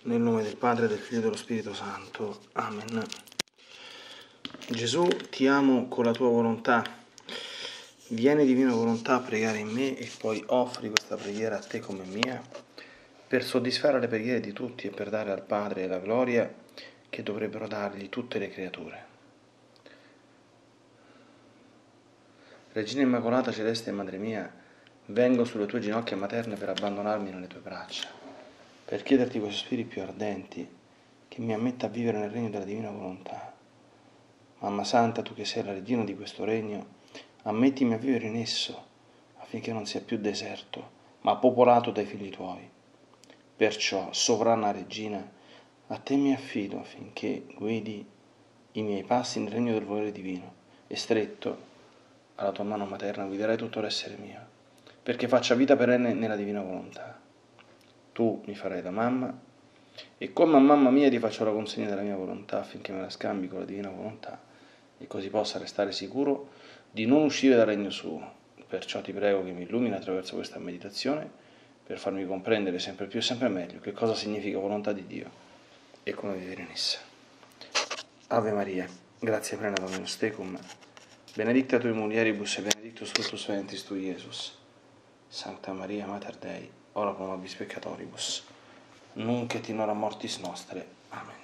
Nel nome del Padre, del Figlio e dello Spirito Santo. Amen. Gesù, ti amo con la tua volontà. Vieni, divina volontà, a pregare in me e poi offri questa preghiera a te come mia, per soddisfare le preghiere di tutti e per dare al Padre la gloria che dovrebbero dargli tutte le creature. Regina Immacolata, Celeste e Madre mia, vengo sulle tue ginocchia materne per abbandonarmi nelle tue braccia, per chiederti con i sospiri più ardenti che mi ammetta a vivere nel regno della divina volontà. Mamma Santa, tu che sei la regina di questo regno, ammettimi a vivere in esso, affinché non sia più deserto, ma popolato dai figli tuoi. Perciò, sovrana regina, a te mi affido affinché guidi i miei passi nel regno del volere divino, e stretto alla tua mano materna guiderai tutto l'essere mio, perché faccia vita perenne nella divina volontà. Tu mi farai da mamma, e come a mamma mia ti faccio la consegna della mia volontà, affinché me la scambi con la divina volontà, e così possa restare sicuro di non uscire dal regno suo. Perciò ti prego che mi illumini attraverso questa meditazione, per farmi comprendere sempre più e sempre meglio che cosa significa volontà di Dio e come vivere in essa. Ave Maria, gratia plena Dominus tecum, benedicta tui mulieribus e benedictus fructus ventris tui, Iesus. Sancta Maria, Mater Dei, ora pro nobis peccatoribus, nunc et in hora mortis nostre. Amen.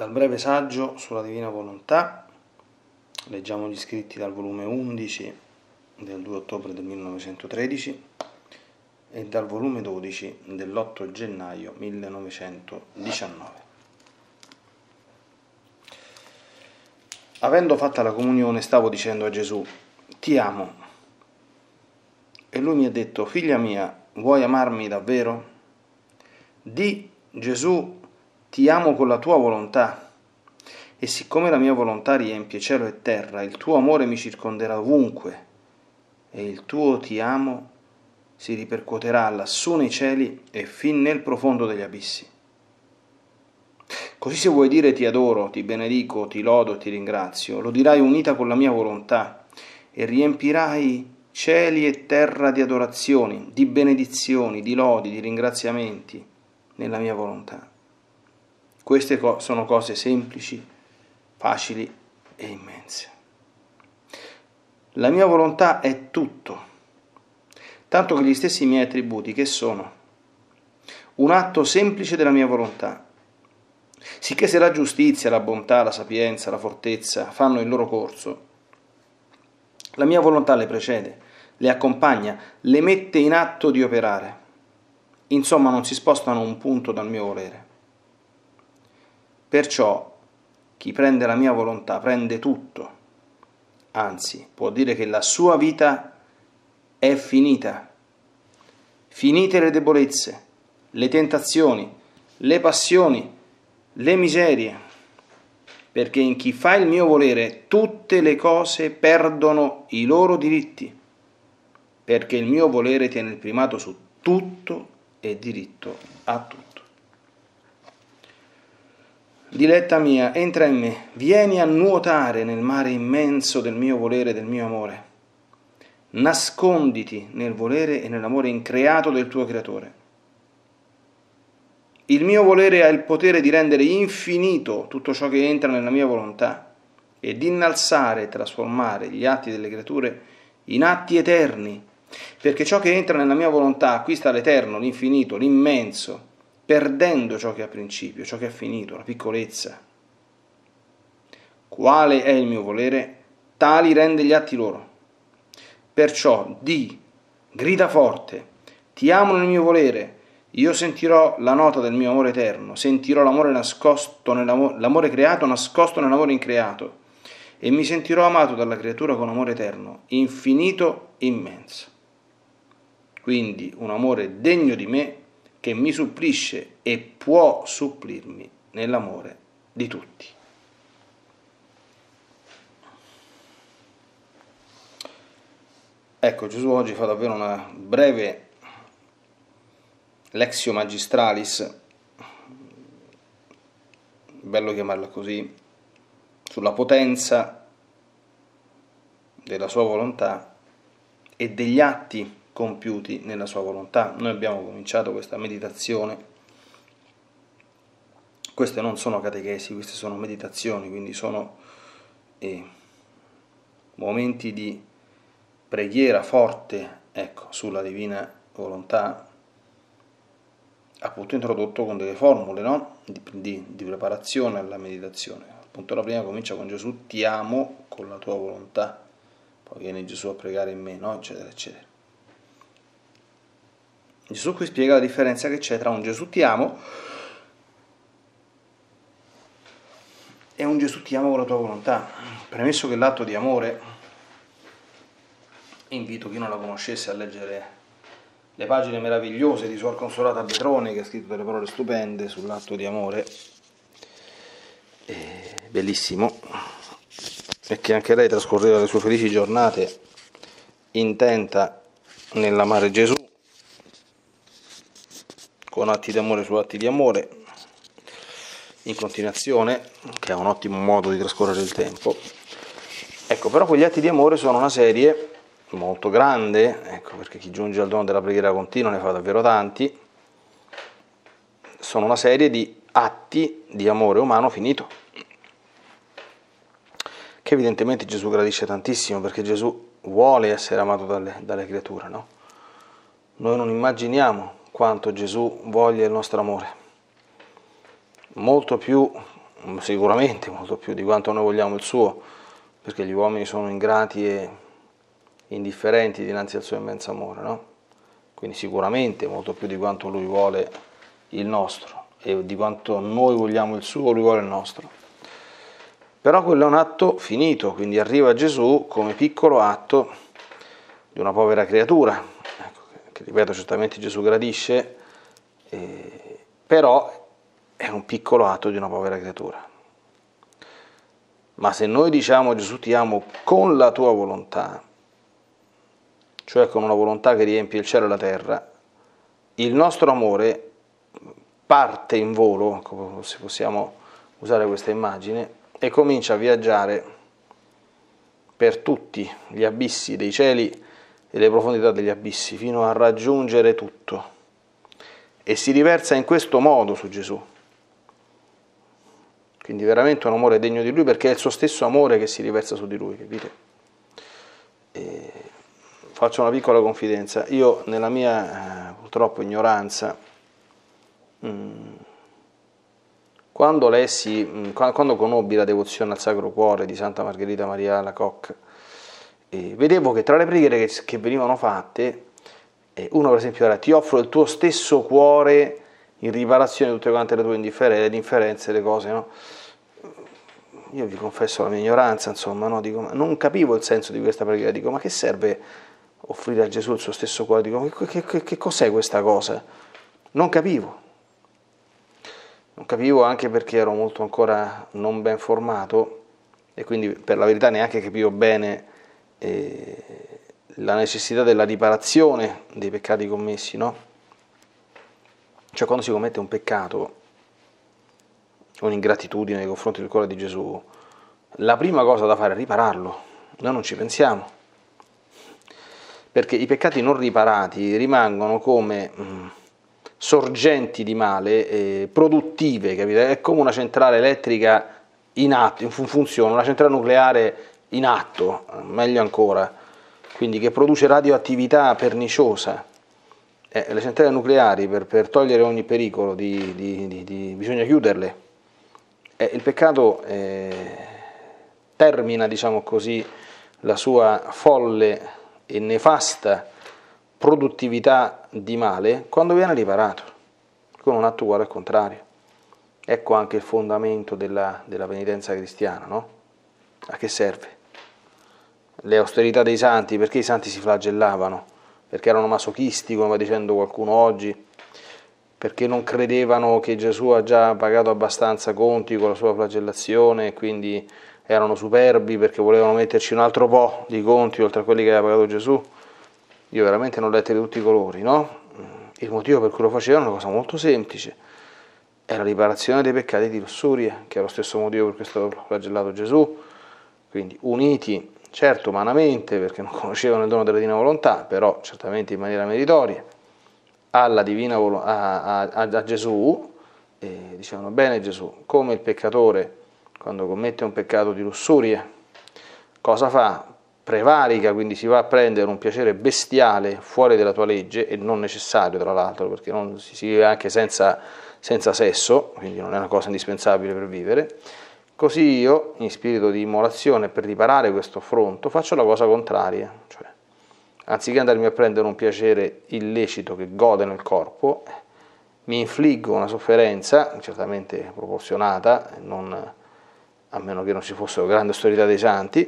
Dal breve saggio sulla Divina Volontà, leggiamo gli scritti dal volume 11 del 2 ottobre del 1913 e dal volume 12 dell'8 gennaio 1919. Avendo fatta la comunione, stavo dicendo a Gesù: ti amo. E lui mi ha detto: figlia mia, vuoi amarmi davvero? Di, Gesù, ti amo con la tua volontà, e siccome la mia volontà riempie cielo e terra, il tuo amore mi circonderà ovunque, e il tuo ti amo si ripercuoterà lassù nei cieli e fin nel profondo degli abissi. Così se vuoi dire ti adoro, ti benedico, ti lodo, ti ringrazio, lo dirai unita con la mia volontà, e riempirai cieli e terra di adorazioni, di benedizioni, di lodi, di ringraziamenti nella mia volontà. Queste sono cose semplici, facili e immense. La mia volontà è tutto, tanto che gli stessi miei attributi, che sono un atto semplice della mia volontà, sicché se la giustizia, la bontà, la sapienza, la fortezza fanno il loro corso, la mia volontà le precede, le accompagna, le mette in atto di operare. Insomma, non si spostano un punto dal mio volere. Perciò chi prende la mia volontà prende tutto, anzi può dire che la sua vita è finita. Finite le debolezze, le tentazioni, le passioni, le miserie, perché in chi fa il mio volere tutte le cose perdono i loro diritti, perché il mio volere tiene il primato su tutto e diritto a tutto. Diletta mia, entra in me, vieni a nuotare nel mare immenso del mio volere e del mio amore. Nasconditi nel volere e nell'amore increato del tuo creatore. Il mio volere ha il potere di rendere infinito tutto ciò che entra nella mia volontà e di innalzare e trasformare gli atti delle creature in atti eterni, perché ciò che entra nella mia volontà acquista l'eterno, l'infinito, l'immenso, perdendo ciò che ha principio, ciò che è finito, la piccolezza. Quale è il mio volere? Tali rende gli atti loro. Perciò grida forte, ti amo nel mio volere, io sentirò la nota del mio amore eterno, sentirò l'amore nascosto l'amore creato nascosto nell'amore increato, e mi sentirò amato dalla creatura con amore eterno, infinito, immenso. Quindi un amore degno di me, che mi supplisce e può supplirmi nell'amore di tutti. Ecco, Gesù oggi fa davvero una breve Lexio Magistralis, bello chiamarla così, sulla potenza della sua volontà e degli atti compiuti nella sua volontà. Noi abbiamo cominciato questa meditazione. Queste non sono catechesi, queste sono meditazioni, quindi sono momenti di preghiera forte, ecco, sulla divina volontà, appunto introdotto con delle formule, no? di preparazione alla meditazione. Appunto la prima comincia con Gesù, ti amo con la tua volontà, poi viene Gesù a pregare in me, no? Eccetera, eccetera. Gesù qui spiega la differenza che c'è tra un Gesù ti amo e un Gesù ti amo con la tua volontà. Premesso che l'atto di amore, invito chi non la conoscesse a leggere le pagine meravigliose di Suor Consolata Betrone, che ha scritto delle parole stupende sull'atto di amore, bellissimo, e che anche lei trascorreva le sue felici giornate intenta nell'amare Gesù, con atti di amore su atti di amore, in continuazione, che è un ottimo modo di trascorrere il tempo. Ecco, però quegli atti di amore sono una serie molto grande, ecco, perché chi giunge al dono della preghiera continua ne fa davvero tanti, sono una serie di atti di amore umano finito, che evidentemente Gesù gradisce tantissimo, perché Gesù vuole essere amato dalle creature, no? Noi non immaginiamo quanto Gesù voglia il nostro amore, molto più sicuramente molto più di quanto noi vogliamo il suo, perché gli uomini sono ingrati e indifferenti dinanzi al suo immenso amore, no? Quindi sicuramente molto più di quanto lui vuole il nostro, e di quanto noi vogliamo il suo, lui vuole il nostro. Però quello è un atto finito, quindi arriva Gesù come piccolo atto di una povera creatura, ecco, che ripeto, certamente Gesù gradisce, però è un piccolo atto di una povera creatura. Ma se noi diciamo Gesù ti amo con la tua volontà, cioè con una volontà che riempie il cielo e la terra, il nostro amore parte in volo, se possiamo usare questa immagine, e comincia a viaggiare per tutti gli abissi dei cieli e le profondità degli abissi, fino a raggiungere tutto, e si riversa in questo modo su Gesù. Quindi veramente un amore degno di lui, perché è il suo stesso amore che si riversa su di lui, capite? Faccio una piccola confidenza. Io nella mia purtroppo ignoranza, quando conobbi la devozione al Sacro Cuore di Santa Margherita Maria Alacoque, vedevo che tra le preghiere che venivano fatte, uno per esempio era: ti offro il tuo stesso cuore in riparazione di tutte quante le tue indifferenze, le cose, no? Io vi confesso la mia ignoranza, insomma, no? Dico, non capivo il senso di questa preghiera, dico, ma che serve offrire a Gesù il suo stesso cuore? Dico, che cos'è questa cosa? Non capivo anche perché ero molto ancora non ben formato, e quindi per la verità neanche capivo bene la necessità della riparazione dei peccati commessi, no? Cioè, quando si commette un peccato, un'ingratitudine nei confronti del cuore di Gesù, la prima cosa da fare è ripararlo. Noi non ci pensiamo, perché i peccati non riparati rimangono come sorgenti di male produttive, capite? È come una centrale elettrica in atto, in funzione, una centrale nucleare in atto, meglio ancora, quindi che produce radioattività perniciosa. Le centrali nucleari, per togliere ogni pericolo bisogna chiuderle. Il peccato termina, diciamo così, la sua folle e nefasta produttività di male quando viene riparato, con un atto uguale al contrario. Ecco anche il fondamento della penitenza cristiana, no? A che serve? Le austerità dei santi, perché i santi si flagellavano? Perché erano masochisti, come va dicendo qualcuno oggi? Perché non credevano che Gesù ha già pagato abbastanza conti con la sua flagellazione e quindi erano superbi perché volevano metterci un altro po' di conti oltre a quelli che aveva pagato Gesù? Io veramente non ho letto di tutti i colori, no? Il motivo per cui lo facevano è una cosa molto semplice: è la riparazione dei peccati di lussuria, che è lo stesso motivo per cui è stato flagellato Gesù. Quindi uniti, certo umanamente, perché non conoscevano il dono della divina volontà, però certamente in maniera meritoria, alla divina a Gesù, e dicevano: bene Gesù, come il peccatore quando commette un peccato di lussuria, cosa fa? Prevarica, quindi si va a prendere un piacere bestiale fuori dalla tua legge, e non necessario tra l'altro, perché non si vive anche senza sesso, quindi non è una cosa indispensabile per vivere. Così io, in spirito di immolazione, per riparare questo affronto, faccio la cosa contraria, cioè anziché andarmi a prendere un piacere illecito che gode nel corpo, mi infliggo una sofferenza certamente proporzionata, a meno che non ci fossero grandi austerità dei santi,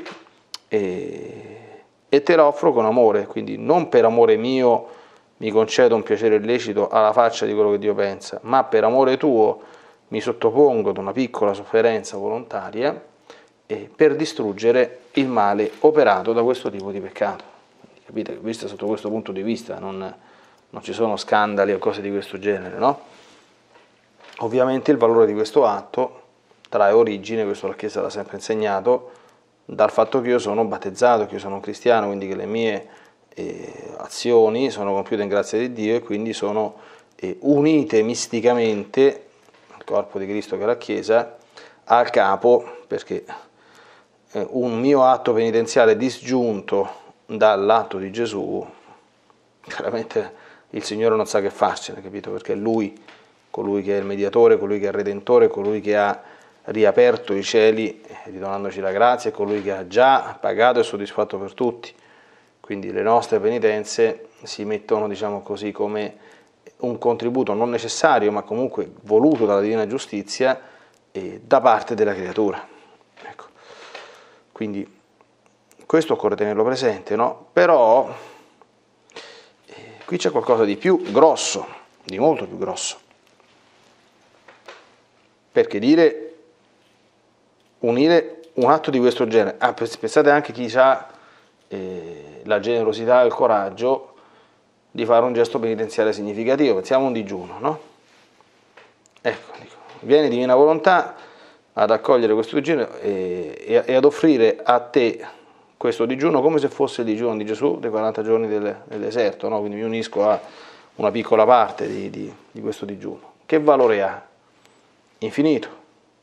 e te la offro con amore. Quindi non per amore mio mi concedo un piacere illecito alla faccia di quello che Dio pensa, ma per amore tuo mi sottopongo ad una piccola sofferenza volontaria per distruggere il male operato da questo tipo di peccato. Capite? Visto sotto questo punto di vista non ci sono scandali o cose di questo genere, no? Ovviamente il valore di questo atto trae origine, questo la Chiesa l'ha sempre insegnato, dal fatto che io sono battezzato, che io sono un cristiano, quindi che le mie azioni sono compiute in grazia di Dio e quindi sono unite misticamente al corpo di Cristo che è la Chiesa, al capo, perché un mio atto penitenziale disgiunto dall'atto di Gesù, veramente il Signore non sa che farcene, capito? Perché è Lui, colui che è il mediatore, colui che è il Redentore, colui che ha riaperto i cieli, ridonandoci la grazia, è colui che ha già pagato e soddisfatto per tutti. Quindi le nostre penitenze si mettono, diciamo così, come un contributo non necessario, ma comunque voluto dalla divina giustizia da parte della creatura. Ecco. Quindi questo occorre tenerlo presente, no? Però qui c'è qualcosa di più grosso, di molto più grosso. Perché unire un atto di questo genere, pensate anche chi ha la generosità e il coraggio di fare un gesto penitenziale significativo, pensiamo a un digiuno, no? Ecco, vieni divina volontà ad accogliere questo digiuno e ad offrire a te questo digiuno come se fosse il digiuno di Gesù dei 40 giorni del deserto, no? Quindi mi unisco a una piccola parte di questo digiuno. Che valore ha? Infinito.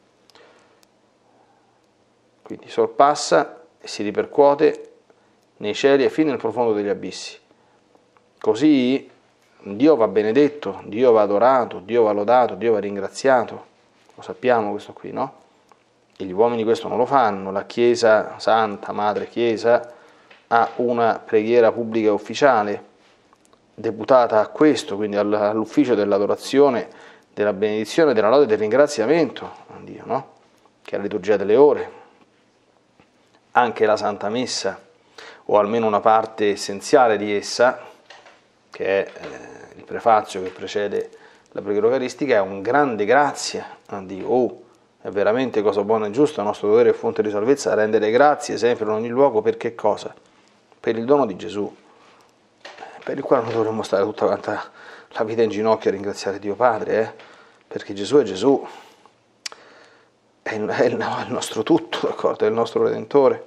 Quindi sorpassa e si ripercuote nei cieli e fino nel profondo degli abissi. Così Dio va benedetto, Dio va adorato, Dio va lodato, Dio va ringraziato. Lo sappiamo questo qui, no? E gli uomini questo non lo fanno. La Chiesa Santa, Madre Chiesa, ha una preghiera pubblica e ufficiale deputata a questo, quindi all'ufficio dell'adorazione, della benedizione, della lode e del ringraziamento a Dio, no? Che è la liturgia delle ore. Anche la Santa Messa, o almeno una parte essenziale di essa, che è il prefazio che precede la preghiera eucaristica, è un grande grazie a Dio. Oh, è veramente cosa buona e giusta, il nostro dovere e fonte di salvezza, rendere grazie sempre in ogni luogo, per che cosa? Per il dono di Gesù, per il quale noi dovremmo stare tutta quanta la vita in ginocchio a ringraziare Dio Padre, perché Gesù è Gesù, è il nostro tutto, d'accordo? È il nostro Redentore.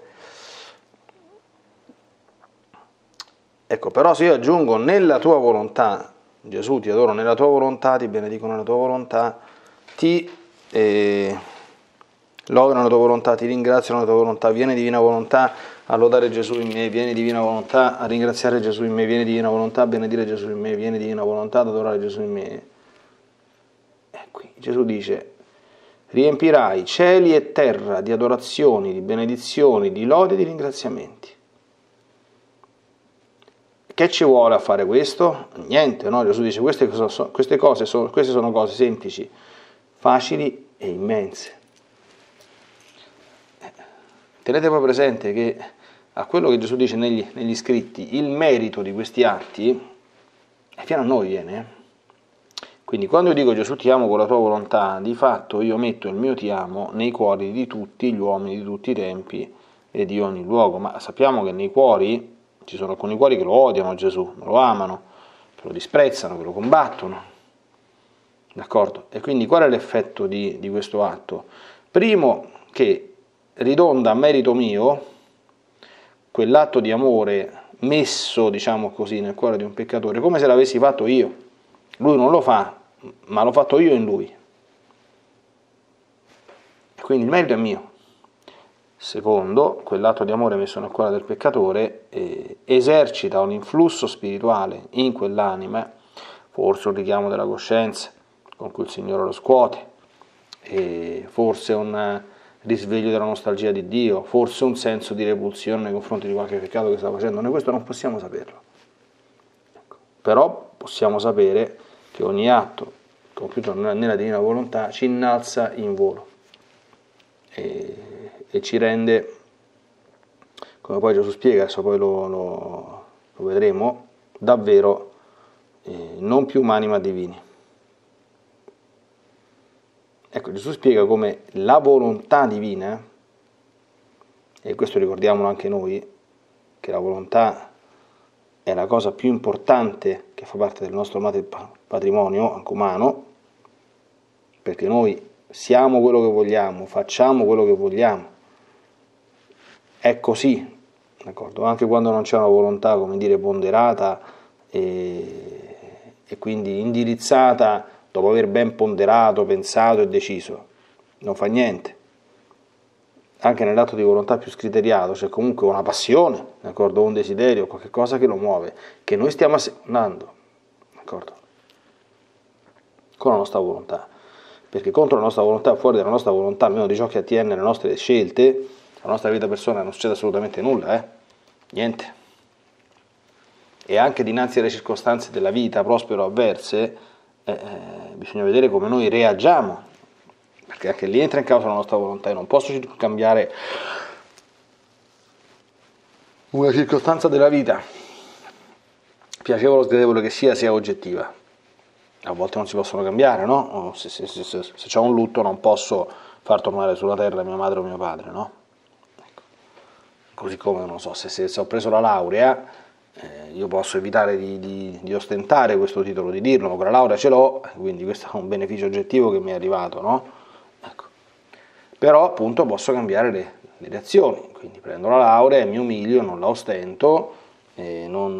Ecco, però se io aggiungo nella tua volontà, Gesù ti adoro nella tua volontà, ti benedico nella tua volontà, ti lodo nella tua volontà, ti ringrazio nella tua volontà, vieni divina volontà a lodare Gesù in me, vieni divina volontà a ringraziare Gesù in me, vieni divina volontà a benedire Gesù in me, vieni divina volontà ad adorare Gesù in me. E qui Gesù dice: riempirai cieli e terra di adorazioni, di benedizioni, di lodi e di ringraziamenti. Che ci vuole a fare questo? Niente, no? Gesù dice queste sono cose semplici, facili e immense. Tenete poi presente che a quello che Gesù dice negli scritti, il merito di questi atti è fino a noi viene. Quindi quando io dico Gesù ti amo con la tua volontà, di fatto io metto il mio ti amo nei cuori di tutti gli uomini di tutti i tempi e di ogni luogo, ma sappiamo che nei cuori ci sono alcuni cuori che lo odiano Gesù, non lo amano, che lo disprezzano, che lo combattono. D'accordo? E quindi qual è l'effetto di questo atto? Primo, che ridonda a merito mio quell'atto di amore messo, diciamo così, nel cuore di un peccatore, come se l'avessi fatto io. Lui non lo fa, ma l'ho fatto io in lui. E quindi il merito è mio. Secondo, quell'atto di amore messo nel cuore del peccatore esercita un influsso spirituale in quell'anima, forse un richiamo della coscienza con cui il Signore lo scuote, forse un risveglio della nostalgia di Dio, forse un senso di repulsione nei confronti di qualche peccato che sta facendo. Noi questo non possiamo saperlo. Però possiamo sapere che ogni atto compiuto nella divina volontà ci innalza in volo e ci rende, come poi Gesù spiega, adesso poi lo vedremo, davvero non più umani ma divini. Ecco, Gesù spiega come la volontà divina, e questo ricordiamolo anche noi, che la volontà è la cosa più importante che fa parte del nostro patrimonio, anche umano, perché noi siamo quello che vogliamo, facciamo quello che vogliamo. È così, d'accordo? Anche quando non c'è una volontà, come dire, ponderata e quindi indirizzata dopo aver ben ponderato, pensato e deciso, non fa niente. Anche nell'atto di volontà più scriteriato c'è comunque una passione, d'accordo? Un desiderio, qualche cosa che lo muove, che noi stiamo assecondando, d'accordo? Con la nostra volontà. perché contro la nostra volontà, fuori dalla nostra volontà, almeno di ciò che attiene alle nostre scelte, alla nostra vita personale, non succede assolutamente nulla, niente. E anche dinanzi alle circostanze della vita, prospero o avverse, bisogna vedere come noi reagiamo, perché anche lì entra in causa la nostra volontà. Io non posso cambiare una circostanza della vita, piacevole o sgradevole che sia oggettiva. A volte non si possono cambiare, no? Se c'è un lutto non posso far tornare sulla terra mia madre o mio padre, no? Ecco. Così come, non so, se ho preso la laurea, io posso evitare di ostentare questo titolo, di dirlo, ma quella laurea ce l'ho, quindi questo è un beneficio oggettivo che mi è arrivato, no? Ecco. Però appunto posso cambiare le reazioni, quindi prendo la laurea e mi umilio, non la ostento, non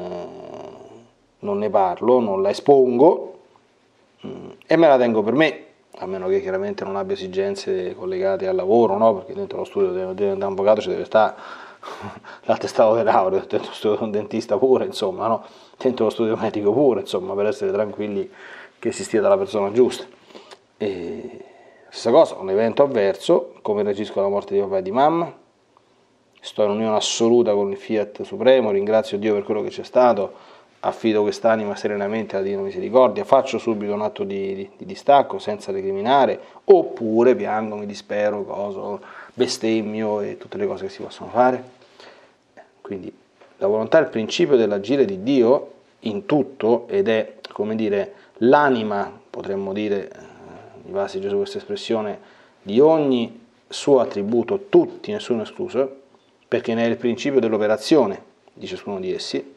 ne parlo, non la espongo e me la tengo per me, a meno che chiaramente non abbia esigenze collegate al lavoro, no? Perché dentro lo studio di avvocato ci deve stare l'attestato di laurea, dentro lo studio di un dentista pure, insomma, no? Dentro lo studio medico pure, insomma, per essere tranquilli che si stia dalla persona giusta. E stessa cosa, un evento avverso, come reagisco alla morte di papà e di mamma, sto in unione assoluta con il Fiat Supremo, ringrazio Dio per quello che c'è stato, affido quest'anima serenamente alla Divina Misericordia, faccio subito un atto di distacco senza recriminare, oppure piango, mi dispero, bestemmio e tutte le cose che si possono fare. Quindi la volontà è il principio dell'agire di Dio in tutto ed è, come dire, l'anima, potremmo dire, in base a Gesù questa espressione, di ogni suo attributo, tutti, nessuno escluso, perché ne è il principio dell'operazione di ciascuno di essi,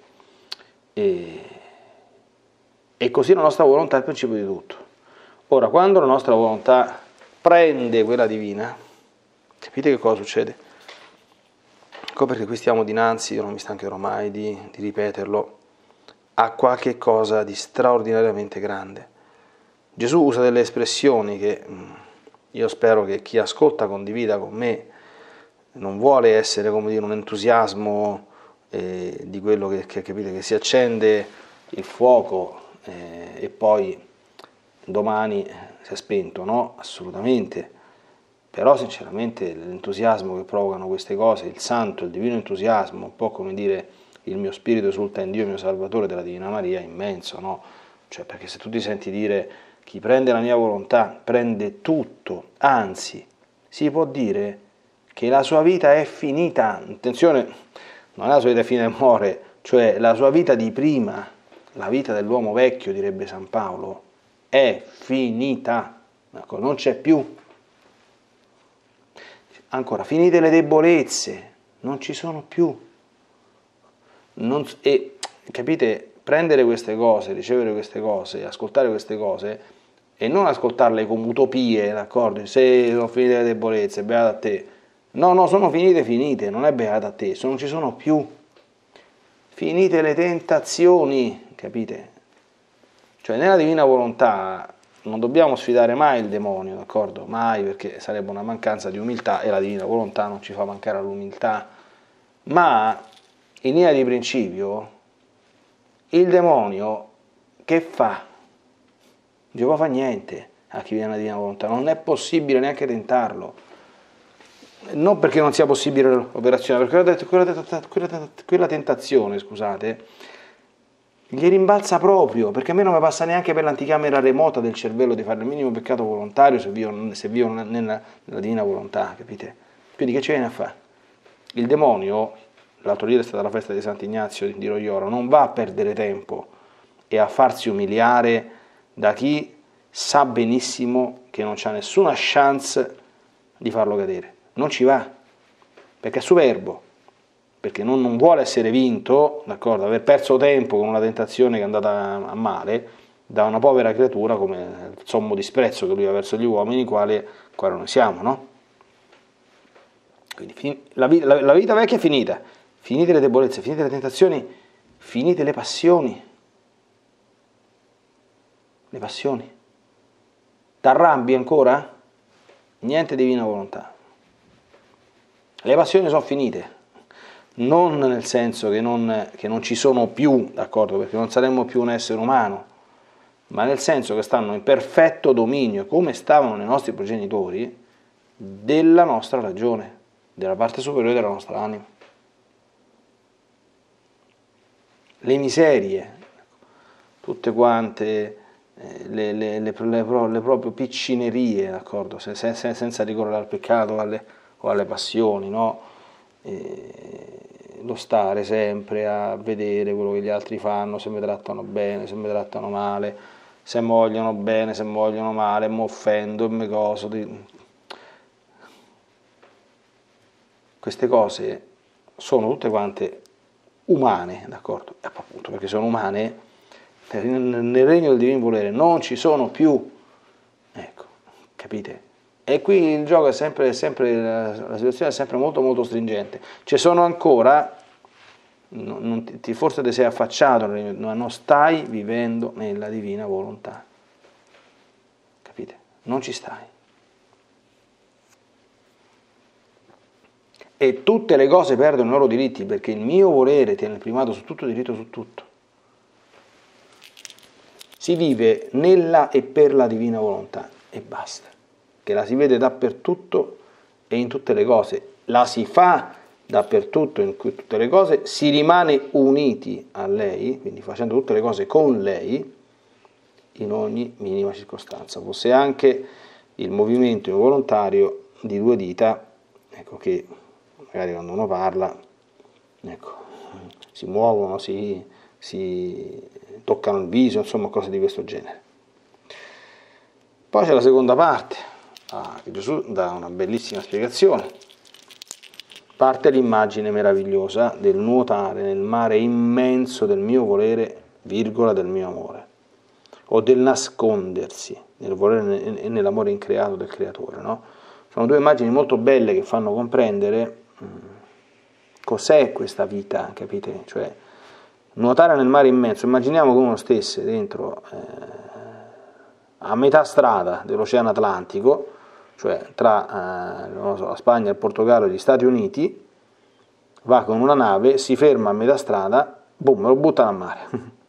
e così la nostra volontà è il principio di tutto. Ora, quando la nostra volontà prende quella divina, capite che cosa succede? Ecco perché qui stiamo dinanzi, io non mi stancherò mai di ripeterlo, a qualche cosa di straordinariamente grande. Gesù usa delle espressioni che io spero che chi ascolta condivida con me, non vuole essere, come dire, un entusiasmo di quello che capite, che si accende il fuoco e poi domani si è spento, no? Assolutamente. Però sinceramente l'entusiasmo che provocano queste cose, il santo, il divino entusiasmo, un po' come dire il mio spirito esulta in Dio, il mio Salvatore, della Divina Maria, è immenso, no? Cioè, perché se tu ti senti dire chi prende la mia volontà prende tutto, anzi, si può dire che la sua vita è finita, attenzione, non è la sua vita è finita e muore, cioè la sua vita di prima, la vita dell'uomo vecchio, direbbe San Paolo, è finita, ecco, non c'è più. Ancora, finite le debolezze, non ci sono più. E capite, prendere queste cose, ricevere queste cose, ascoltare queste cose e non ascoltarle come utopie, d'accordo? Se sono finite le debolezze, beata a te. No, sono finite, non è beata a te, non ci sono più. Finite le tentazioni, capite? Cioè nella divina volontà non dobbiamo sfidare mai il demonio, d'accordo? Mai, perché sarebbe una mancanza di umiltà e la divina volontà non ci fa mancare l'umiltà. Ma in linea di principio il demonio che fa? Non può fare niente a chi viene alla divina volontà, non è possibile neanche tentarlo. Non perché non sia possibile l'operazione, perché quella tentazione, scusate, gli rimbalza proprio, perché a me non mi passa neanche per l'anticamera remota del cervello di fare il minimo peccato volontario se vivo nella divina volontà, capite? Quindi che ci viene a fare? Il demonio, l'altro ieri è stata la festa di Sant'Ignazio di Roiora, non va a perdere tempo e a farsi umiliare da chi sa benissimo che non c'ha nessuna chance di farlo cadere. Non ci va, perché è superbo, perché non vuole essere vinto, d'accordo, aver perso tempo con una tentazione che è andata a male da una povera creatura come il sommo disprezzo che lui ha verso gli uomini, quale noi siamo, no? Quindi la vita vecchia è finita, finite le debolezze, finite le tentazioni, finite le passioni. Le passioni. T'arrabbi ancora? Niente divina volontà. Le passioni sono finite, non nel senso che non ci sono più, d'accordo, perché non saremmo più un essere umano, ma nel senso che stanno in perfetto dominio, come stavano nei nostri progenitori, della nostra ragione, della parte superiore della nostra anima. Le miserie, tutte quante, le proprie piccinerie, d'accordo? Senza ricorrere al peccato o alle passioni, no? Lo stare sempre a vedere quello che gli altri fanno, se mi trattano bene, se mi trattano male, se mi vogliono bene, se mi vogliono male, mi offendo, mi coso. Queste cose sono tutte quante umane, d'accordo? Appunto perché sono umane, nel regno del divino volere non ci sono più, ecco, capite? E qui il gioco è sempre la situazione è sempre molto molto stringente. Ci sono ancora, forse ti sei affacciato, ma non stai vivendo nella divina volontà, capite? Non ci stai. E tutte le cose perdono i loro diritti, perché il mio volere tiene il primato su tutto, diritto su tutto. Si vive nella e per la divina volontà e basta, che la si vede dappertutto e in tutte le cose, la si fa dappertutto in tutte le cose, si rimane uniti a lei, quindi facendo tutte le cose con lei, in ogni minima circostanza, fosse anche il movimento involontario di due dita, ecco, che magari quando uno parla, ecco, si muovono, si toccano il viso, insomma cose di questo genere. Poi c'è la seconda parte, che Gesù dà una bellissima spiegazione. Parte l'immagine meravigliosa del nuotare nel mare immenso del mio volere, virgola, del mio amore, o del nascondersi nel volere e nell'amore increato del creatore, no? Sono due immagini molto belle che fanno comprendere cos'è questa vita, capite? Cioè, nuotare nel mare immenso, immaginiamo che uno stesse dentro a metà strada dell'Oceano Atlantico, cioè tra non so, la Spagna, il Portogallo e gli Stati Uniti, va con una nave, si ferma a metà strada, boom, lo buttano a mare.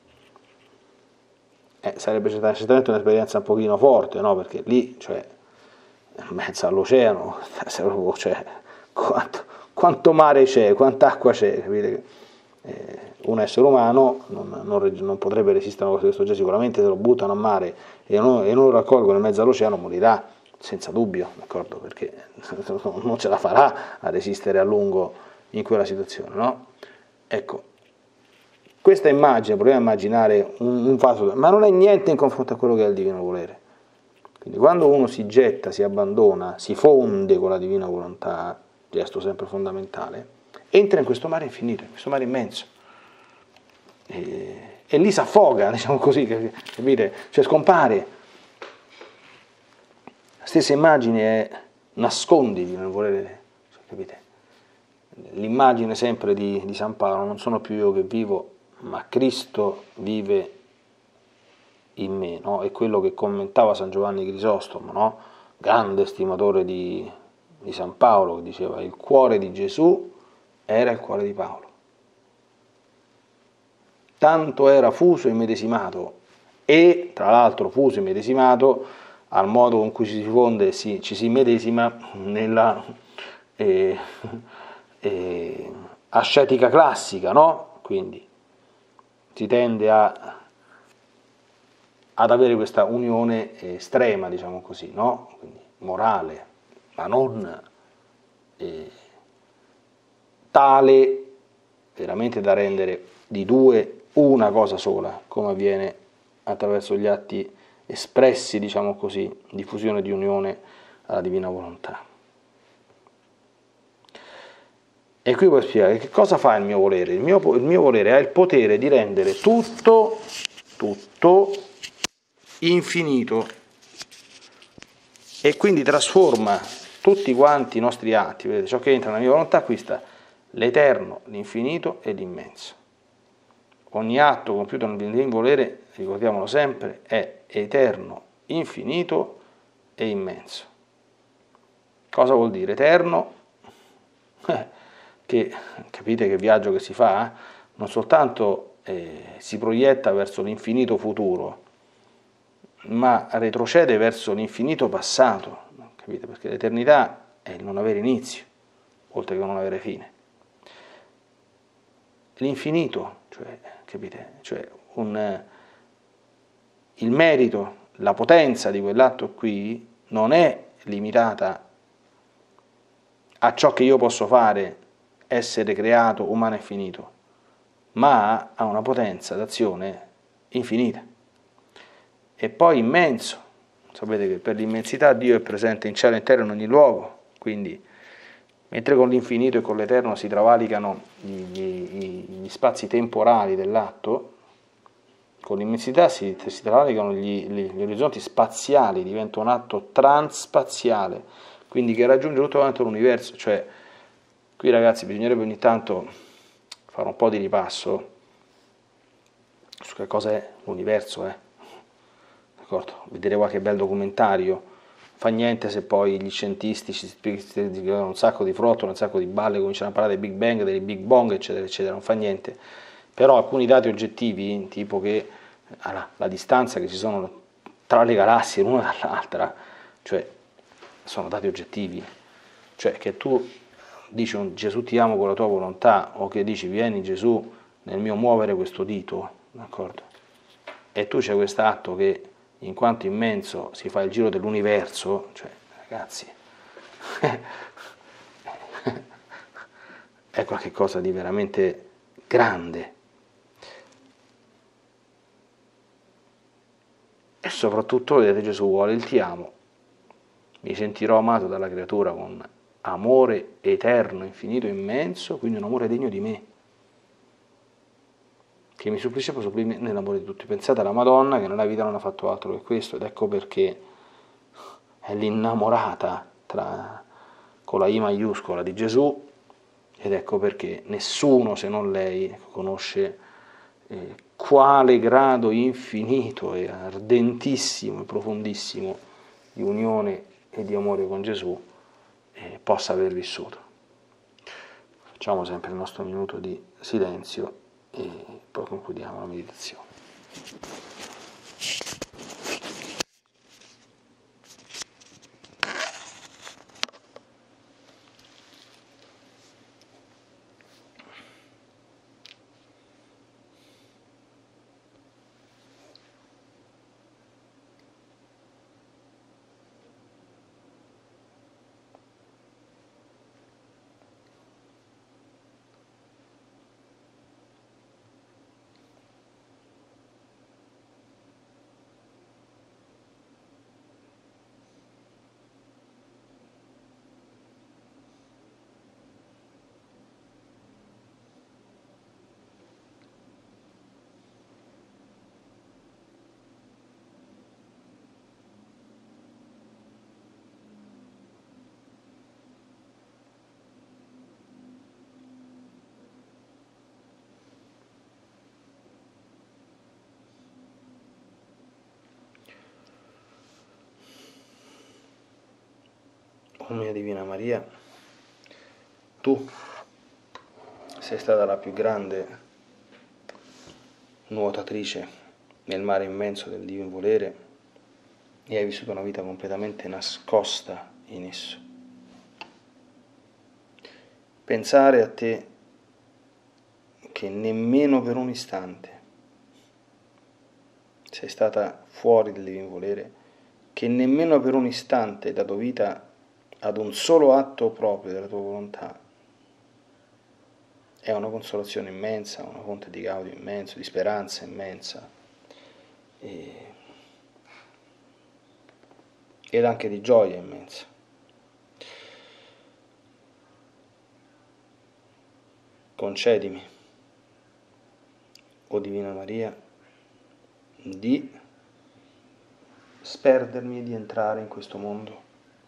Sarebbe certamente un'esperienza un pochino forte, no? Perché lì, cioè, in mezzo all'oceano, cioè, quanto mare c'è, quanta acqua c'è, capite? Un essere umano non potrebbe resistere a una cosa di questo genere, sicuramente se lo buttano a mare e non lo raccolgono in mezzo all'oceano morirà, senza dubbio, d'accordo? Perché non ce la farà a resistere a lungo in quella situazione, no? Ecco, questa immagine, proviamo a immaginare un vaso, ma non è niente in confronto a quello che è il divino volere. Quindi quando uno si getta, si abbandona, si fonde con la divina volontà, gesto sempre fondamentale, entra in questo mare infinito, in questo mare immenso, e lì si affoga, diciamo così, capite? Cioè scompare. La stessa immagine è nasconditi nel volere, capite? L'immagine sempre di San Paolo, non sono più io che vivo, ma Cristo vive in me, no? È quello che commentava San Giovanni Crisostomo, no? Grande stimatore di San Paolo, che diceva: il cuore di Gesù era il cuore di Paolo, tanto era fuso e immedesimato, e tra l'altro fuso e immedesimato al modo con cui ci si fonde, ci si immedesima nella ascetica classica, no? Quindi si tende ad avere questa unione estrema, diciamo così, no? Quindi morale, ma non tale veramente da rendere di due una cosa sola, come avviene attraverso gli atti espressi, diciamo così, di fusione, di unione alla divina volontà. E qui puoi spiegare che cosa fa il mio volere. Il mio volere ha il potere di rendere tutto infinito, e quindi trasforma tutti quanti i nostri atti. Vedete, ciò che entra nella mia volontà acquista l'eterno, l'infinito e l'immenso. Ogni atto compiuto nel divino volere, ricordiamolo sempre, è eterno, infinito e immenso. Cosa vuol dire eterno? Che capite che viaggio che si fa? Non soltanto si proietta verso l'infinito futuro, ma retrocede verso l'infinito passato, capite? Perché l'eternità è il non avere inizio, oltre che non avere fine. L'infinito, cioè, capite? Cioè il merito, la potenza di quell'atto qui non è limitata a ciò che io posso fare, essere creato, umano e finito, ma ha una potenza d'azione infinita e poi immenso. Sapete che per l'immensità Dio è presente in cielo e in terra in ogni luogo, quindi mentre con l'infinito e con l'eterno si travalicano gli spazi temporali dell'atto, con l'immensità si travalicano gli orizzonti spaziali, diventa un atto transspaziale, quindi che raggiunge tutto quanto l'universo. Cioè, qui ragazzi bisognerebbe ogni tanto fare un po' di ripasso su che cosa è l'universo, d'accordo? Vedere qualche bel documentario. Fa niente se poi gli scientisti ci spiegano un sacco di frottole, un sacco di balle, cominciano a parlare del Big Bang, dei Big Bang, eccetera, eccetera, non fa niente. Però alcuni dati oggettivi, tipo che la distanza che ci sono tra le galassie l'una dall'altra, cioè sono dati oggettivi, cioè che tu dici Gesù ti amo con la tua volontà, o che dici vieni Gesù nel mio muovere questo dito, d'accordo? E tu c'è quest'atto che in quanto immenso si fa il giro dell'universo, cioè ragazzi, è qualcosa di veramente grande. E soprattutto, vedete, Gesù vuole il ti amo, mi sentirò amato dalla creatura con amore eterno, infinito, immenso, quindi un amore degno di me, che mi supplisce poi supplire nell'amore di tutti. Pensate alla Madonna che nella vita non ha fatto altro che questo, ed ecco perché è l'innamorata con la I maiuscola di Gesù, ed ecco perché nessuno se non lei conosce quale grado infinito e ardentissimo e profondissimo di unione e di amore con Gesù possa aver vissuto. Facciamo sempre il nostro minuto di silenzio e poi concludiamo la meditazione. O mia Divina Maria, tu sei stata la più grande nuotatrice nel mare immenso del divino volere e hai vissuto una vita completamente nascosta in esso. Pensare a te che nemmeno per un istante sei stata fuori del divino volere, che nemmeno per un istante hai dato vita ad un solo atto proprio della tua volontà, è una consolazione immensa, una fonte di gaudio immenso, di speranza immensa ed anche di gioia immensa. Concedimi, o Divina Maria, di sperdermi di entrare in questo mondo,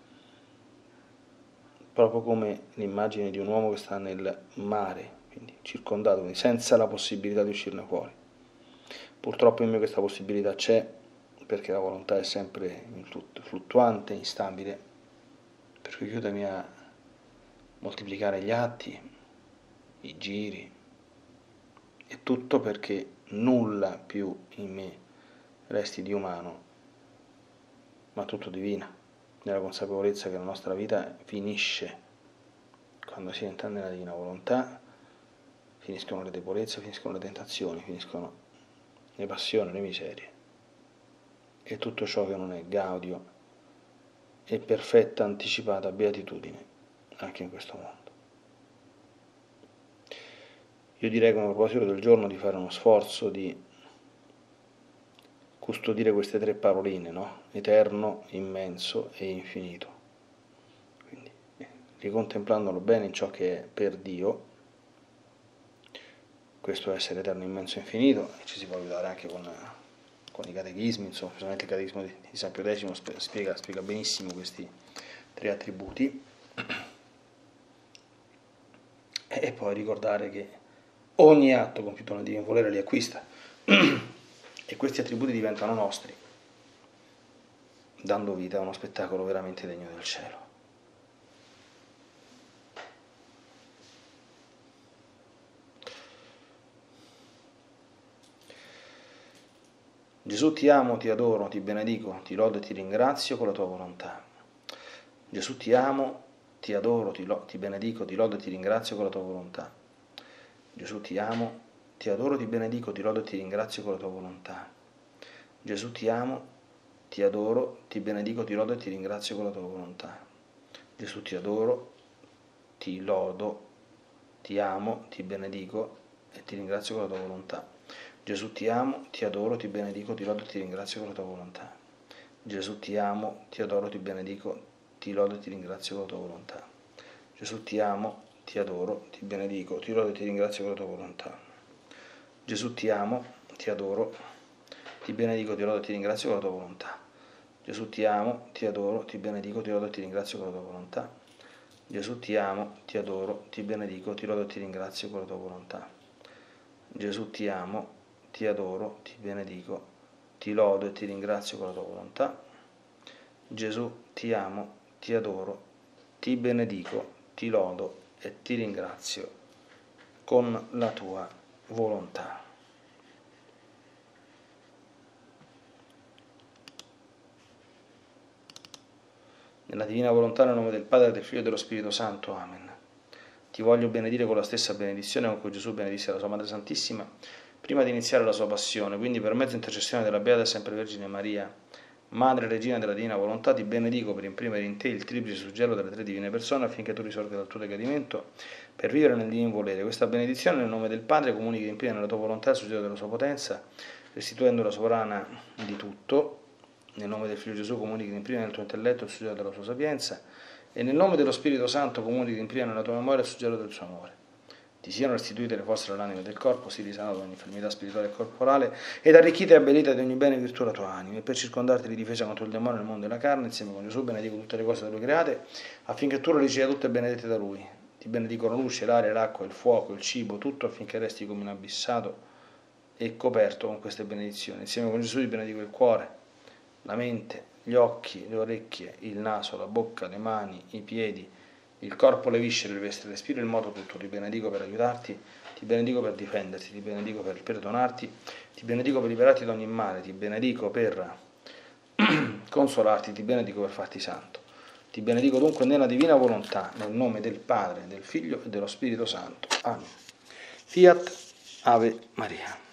proprio come l'immagine di un uomo che sta nel mare, quindi circondato, quindi senza la possibilità di uscirne fuori. Purtroppo in me questa possibilità c'è, perché la volontà è sempre fluttuante, instabile, per cui aiutami a moltiplicare gli atti, i giri, e tutto perché nulla più in me resti di umano ma tutto divina, nella consapevolezza che la nostra vita finisce quando si entra nella divina volontà, finiscono le debolezze, finiscono le tentazioni, finiscono le passioni, le miserie, e tutto ciò che non è gaudio e perfetta anticipata beatitudine anche in questo mondo. Io direi come proposito del giorno di fare uno sforzo di custodire queste tre paroline, no? Eterno, immenso e infinito. Quindi, ricontemplandolo bene in ciò che è per Dio, questo essere eterno, immenso e infinito, e ci si può aiutare anche con i catechismi, insomma, specialmente il catechismo di San Pio X spiega benissimo questi tre attributi, e poi ricordare che ogni atto compiuto nel divino volere li acquista e questi attributi diventano nostri, dando vita a uno spettacolo veramente degno del cielo. Gesù, ti amo, ti adoro, ti benedico, ti lodo e ti ringrazio con la tua volontà. Gesù, ti amo, ti adoro, ti benedico, ti lodo e ti ringrazio con la tua volontà. Gesù, ti amo, ti adoro, ti benedico, ti lodo e ti ringrazio con la tua volontà. Gesù, ti amo, ti adoro, ti benedico, ti lodo e ti ringrazio con la tua volontà. Gesù, ti adoro, ti lodo, ti amo, ti benedico e ti ringrazio con la tua volontà. Gesù, ti amo, ti adoro, ti benedico, ti lodo e ti ringrazio con la tua volontà. Gesù, ti amo, ti adoro, ti benedico, ti lodo e ti ringrazio con la tua volontà. Gesù, ti amo, ti adoro, ti benedico, ti lodo e ti ringrazio con la tua volontà. Gesù, ti amo, ti adoro, ti benedico, ti lodo e ti ringrazio con la tua volontà. Gesù, ti amo, ti adoro, ti benedico, ti lodo e ti ringrazio con la tua volontà. Gesù, ti amo, ti adoro, ti benedico, ti lodo e ti ringrazio con la tua volontà. Gesù, ti amo, ti adoro, ti benedico, ti lodo e ti ringrazio con la tua volontà. Gesù, ti amo, ti adoro, ti benedico, ti lodo e ti ringrazio con la tua volontà. Nella divina volontà, nel nome del Padre, del Figlio e dello Spirito Santo. Amen. Ti voglio benedire con la stessa benedizione con cui Gesù benedisse la sua Madre Santissima prima di iniziare la sua passione, quindi per mezzo intercessione della Beata e Sempre Vergine Maria, Madre e Regina della Divina Volontà, ti benedico per imprimere in te il triplice suggello delle tre divine persone affinché tu risorga dal tuo decadimento per vivere nel divino volere. Questa benedizione nel nome del Padre comunichi in pieno nella tua volontà il suggello della sua potenza, restituendo la sovrana di tutto. Nel nome del Figlio Gesù comunichi in prima nel tuo intelletto il suggello della sua sapienza, e nel nome dello Spirito Santo comunichi in prima nella tua memoria il suggello del suo amore. Ti siano restituite le forze dell'anima e del corpo, sii risanato da ogni infermità spirituale e corporale, ed arricchita e abbellita di ogni bene e virtù la tua anima, e per circondarti di difesa contro il demonio nel mondo della carne, insieme con Gesù benedico tutte le cose da lui create, affinché tu le riceva tutte benedette da lui. Ti benedico la luce, l'aria, l'acqua, il fuoco, il cibo, tutto affinché resti come un abissato e coperto con queste benedizioni. Insieme con Gesù ti benedico il cuore, la mente, gli occhi, le orecchie, il naso, la bocca, le mani, i piedi, il corpo, le viscere, le vesti, il respiro, il moto tutto. Ti benedico per aiutarti, ti benedico per difenderti, ti benedico per perdonarti, ti benedico per liberarti da ogni male, ti benedico per consolarti, ti benedico per farti santo. Ti benedico dunque nella divina volontà, nel nome del Padre, del Figlio e dello Spirito Santo. Amen. Fiat Ave Maria.